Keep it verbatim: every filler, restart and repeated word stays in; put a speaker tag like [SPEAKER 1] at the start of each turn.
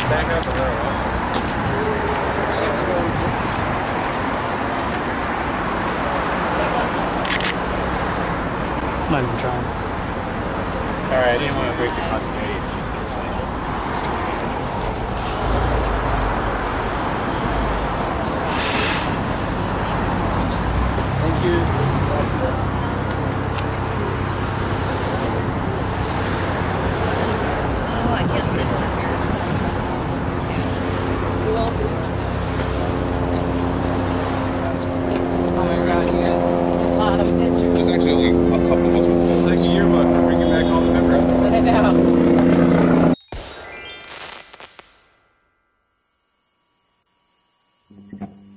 [SPEAKER 1] back up or what?
[SPEAKER 2] I'm not even trying.
[SPEAKER 1] Alright, I didn't want to break the continuity. Thank you.
[SPEAKER 3] Oh, I can't sit down here. Who else is on there? Oh my god, you guys. It's a lot of pictures.
[SPEAKER 1] There's actually only a couple of them. It's like a yearbook. We're bringing back all the memories.
[SPEAKER 3] I know.